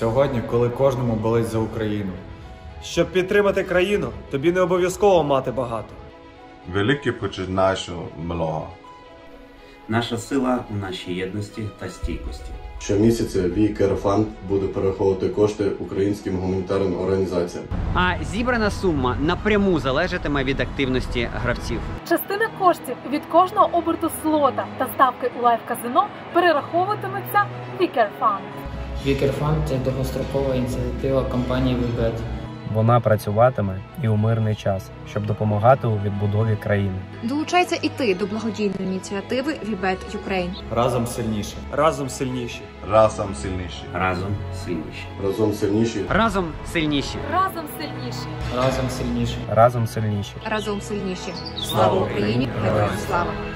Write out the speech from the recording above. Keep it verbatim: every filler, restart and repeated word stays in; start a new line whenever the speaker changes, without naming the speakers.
Сьогодні, коли кожному болить за Україну.
Щоб підтримати країну, тобі не обов'язково мати багато.
Велике починаєш малого.
Наша сила у нашій єдності та стійкості.
Щомісяця ві кер фанд буде перераховувати кошти українським гуманітарним організаціям.
А зібрана сума напряму залежатиме від активності гравців.
Частина коштів від кожного оберту слота та ставки у лайв-казино перераховуватиметься в ві кер фанд.
ві кер фанд – це довгострокова ініціатива компанії WeBet.
Вона працюватиме і у мирний час, щоб допомагати у відбудові країни.
Долучайся і ти до благодійної ініціативи WeBet Ukraine.
Разом сильніше.
Разом сильніші.
Разом сильніші.
Разом сильніші.
Разом сильніші.
Разом сильніші.
Разом сильніші.
Разом сильніші.
Разом сильніші.
Разом сильніші.
Слава Україні!
Героям слава!